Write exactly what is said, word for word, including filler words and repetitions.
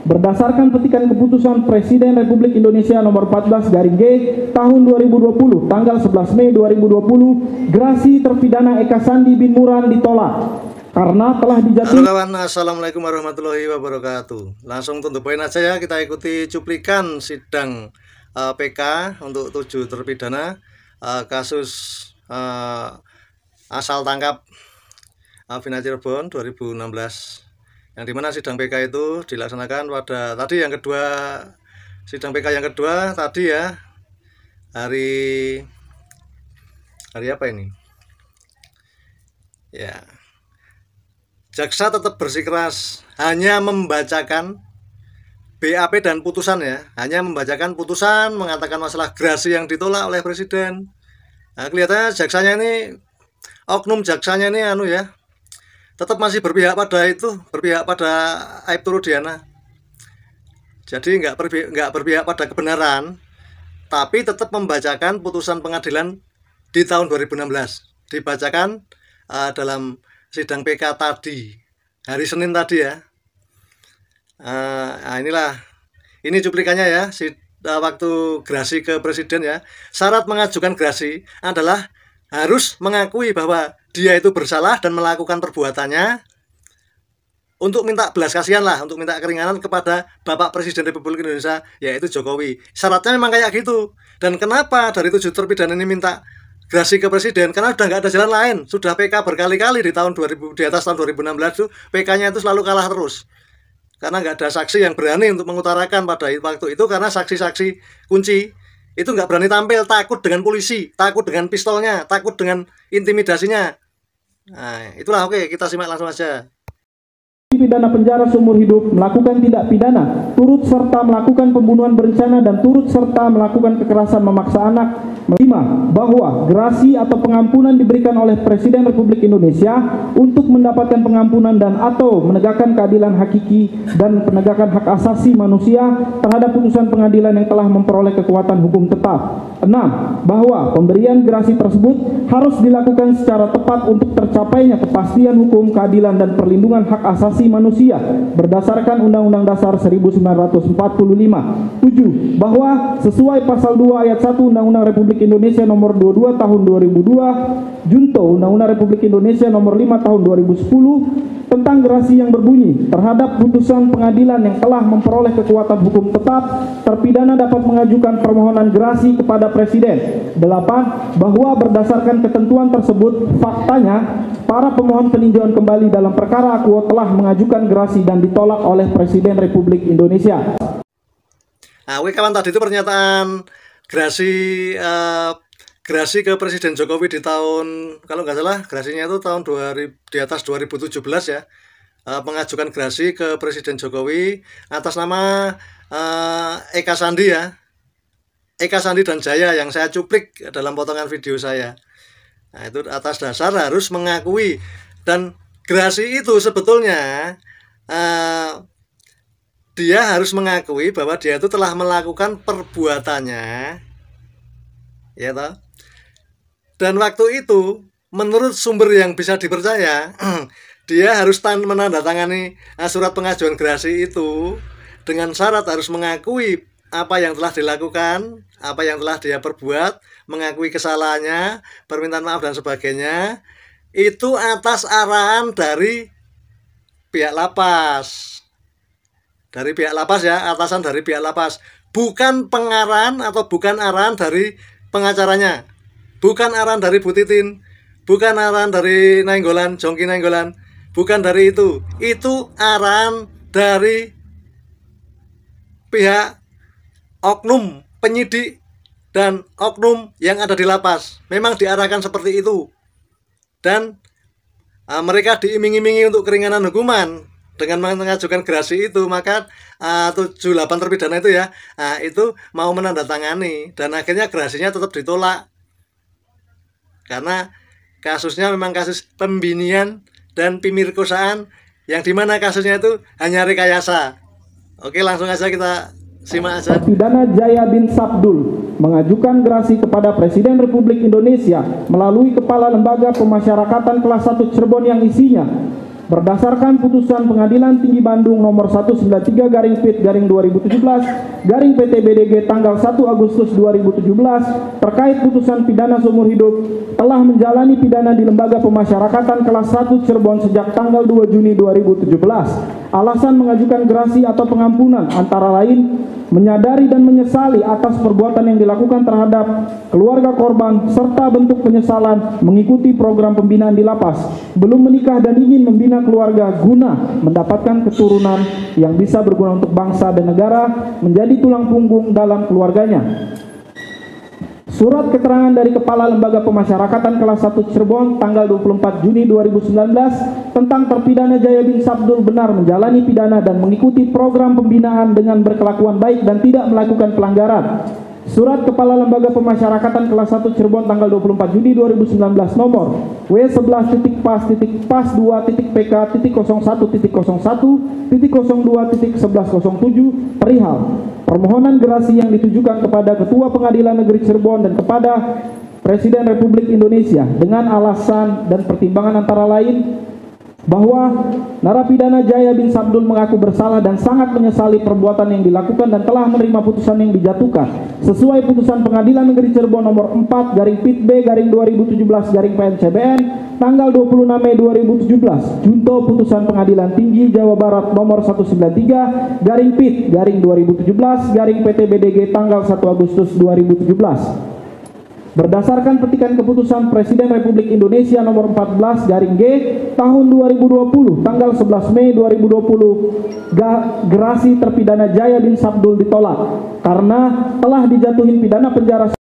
berdasarkan petikan keputusan Presiden Republik Indonesia nomor empat belas garing G tahun dua ribu dua puluh tanggal sebelas Mei dua ribu dua puluh, gerasi terpidana Eka Sandi bin Muran ditolak karena telah dijatuhi. Halo kawan, assalamualaikum warahmatullahi wabarakatuh. Langsung tuntut poin aja ya, kita ikuti cuplikan sidang uh, P K untuk tujuh terpidana uh, kasus uh, asal tangkap uh, Vina Cirebon dua ribu enam belas, yang dimana sidang P K itu dilaksanakan pada tadi yang kedua, sidang P K yang kedua tadi ya, hari hari apa ini ya. Jaksa tetap bersikeras hanya membacakan B A P dan putusan ya, hanya membacakan putusan, mengatakan masalah gerasi yang ditolak oleh Presiden. Nah, kelihatannya jaksanya ini, oknum jaksanya ini anu ya, tetap masih berpihak pada itu, berpihak pada Aibtu Rudiana. Jadi nggak berpihak, nggak berpihak pada kebenaran, tapi tetap membacakan putusan pengadilan di tahun dua ribu enam belas. Dibacakan uh, dalam sidang P K tadi, hari Senin tadi ya. Uh, nah inilah, ini cuplikannya ya, si, uh, waktu gerasi ke Presiden ya. Syarat mengajukan gerasi adalah harus mengakui bahwa dia itu bersalah dan melakukan perbuatannya, untuk minta belas kasihan lah, untuk minta keringanan kepada Bapak Presiden Republik Indonesia, yaitu Jokowi. Syaratnya memang kayak gitu. Dan kenapa dari tujuh terpidana ini minta gerasi ke Presiden? Karena udah nggak ada jalan lain. Sudah P K berkali-kali di tahun dua ribu, di atas tahun dua ribu enam belas itu P K-nya itu selalu kalah terus. Karena nggak ada saksi yang berani untuk mengutarakan pada waktu itu, karena saksi-saksi kunci itu nggak berani tampil, takut dengan polisi, takut dengan pistolnya, takut dengan intimidasinya. Nah, itulah. Oke, kita simak langsung aja. Pidana penjara seumur hidup, melakukan tindak pidana turut serta melakukan pembunuhan berencana dan turut serta melakukan kekerasan memaksa anak. Lima, bahwa gerasi atau pengampunan diberikan oleh Presiden Republik Indonesia untuk mendapatkan pengampunan dan atau menegakkan keadilan hakiki dan penegakan hak asasi manusia terhadap putusan pengadilan yang telah memperoleh kekuatan hukum tetap. Enam, bahwa pemberian gerasi tersebut harus dilakukan secara tepat untuk tercapainya kepastian hukum, keadilan dan perlindungan hak asasi manusia berdasarkan Undang-Undang Dasar seribu sembilan ratus empat puluh lima. Tujuh, bahwa sesuai pasal dua ayat satu Undang-Undang Republik Indonesia nomor dua puluh dua tahun dua ribu dua, Junto Undang-Undang Republik Indonesia nomor lima tahun dua ribu sepuluh tentang gerasi yang berbunyi terhadap putusan pengadilan yang telah memperoleh kekuatan hukum tetap, terpidana dapat mengajukan permohonan gerasi kepada Presiden. Delapan, bahwa berdasarkan ketentuan tersebut, faktanya para pemohon peninjauan kembali dalam perkara akuo telah mengajukan gerasi dan ditolak oleh Presiden Republik Indonesia. Nah, oke kawan, tadi itu pernyataan gerasi uh, gerasi ke Presiden Jokowi di tahun, kalau nggak salah gerasinya itu tahun dua ribu, di atas dua ribu tujuh belas ya, uh, mengajukan gerasi ke Presiden Jokowi atas nama uh, Eka Sandi ya, Eka Sandi dan Jaya yang saya cuplik dalam potongan video saya. Nah, itu atas dasar harus mengakui, dan gerasi itu sebetulnya uh, dia harus mengakui bahwa dia itu telah melakukan perbuatannya, ya toh. Dan waktu itu menurut sumber yang bisa dipercaya, dia harus menandatangani surat pengajuan gerasi itu dengan syarat harus mengakui apa yang telah dilakukan, apa yang telah dia perbuat, mengakui kesalahannya, permintaan maaf dan sebagainya, itu atas arahan dari pihak lapas. Dari pihak lapas ya, atasan dari pihak lapas. Bukan pengarahan atau bukan arahan dari pengacaranya. Bukan arahan dari Bu Titin, bukan arahan dari Nainggolan, Jongki Nainggolan, bukan dari itu. Itu arahan dari pihak oknum penyidik dan oknum yang ada di lapas. Memang diarahkan seperti itu. Dan uh, mereka diiming-imingi untuk keringanan hukuman dengan mengajukan gerasi itu. Maka uh, tujuh delapan terpidana itu ya, uh, itu mau menandatangani, dan akhirnya gerasinya tetap ditolak. Karena kasusnya memang kasus pembinian dan pemerkosaan, yang dimana kasusnya itu hanya rekayasa. Oke, langsung aja kita simak aja. Terpidana Jaya bin Sabdul mengajukan gerasi kepada Presiden Republik Indonesia melalui Kepala Lembaga Pemasyarakatan kelas satu Cirebon yang isinya berdasarkan putusan Pengadilan Tinggi Bandung nomor seratus sembilan puluh tiga garing P I T garing dua ribu tujuh belas garing P T B D G tanggal satu Agustus dua ribu tujuh belas terkait putusan pidana seumur hidup, telah menjalani pidana di Lembaga Pemasyarakatan kelas satu Cirebon sejak tanggal dua Juni dua ribu tujuh belas. Alasan mengajukan gerasi atau pengampunan antara lain menyadari dan menyesali atas perbuatan yang dilakukan terhadap keluarga korban serta bentuk penyesalan mengikuti program pembinaan di lapas, belum menikah dan ingin membina keluarga guna mendapatkan keturunan yang bisa berguna untuk bangsa dan negara, menjadi tulang punggung dalam keluarganya. Surat keterangan dari Kepala Lembaga Pemasyarakatan kelas satu Cirebon tanggal dua puluh empat Juni dua ribu sembilan belas tentang terpidana Jaya bin Sabdul benar menjalani pidana dan mengikuti program pembinaan dengan berkelakuan baik dan tidak melakukan pelanggaran. Surat Kepala Lembaga Pemasyarakatan kelas satu Cirebon tanggal dua puluh empat Juni dua ribu sembilan belas nomor W sebelas titik pas titik pas dua titik P K titik nol satu titik nol satu titik nol dua titik sebelas nol tujuh perihal permohonan gerasi yang ditujukan kepada Ketua Pengadilan Negeri Cirebon dan kepada Presiden Republik Indonesia dengan alasan dan pertimbangan antara lain bahwa narapidana Jaya bin Sabdul mengaku bersalah dan sangat menyesali perbuatan yang dilakukan dan telah menerima putusan yang dijatuhkan sesuai putusan Pengadilan Negeri Cirebon nomor empat garing P I T B garing dua ribu tujuh belas garing P N C B N tanggal dua puluh enam Mei dua ribu tujuh belas junto putusan Pengadilan Tinggi Jawa Barat nomor seratus sembilan puluh tiga garing P I T garing dua ribu tujuh belas garing P T B D G tanggal satu Agustus dua ribu tujuh belas. Berdasarkan petikan keputusan Presiden Republik Indonesia nomor empat belas garing G tahun dua ribu dua puluh tanggal sebelas Mei dua ribu dua puluh, gerasi terpidana Jaya bin Sabdul ditolak karena telah dijatuhin pidana penjara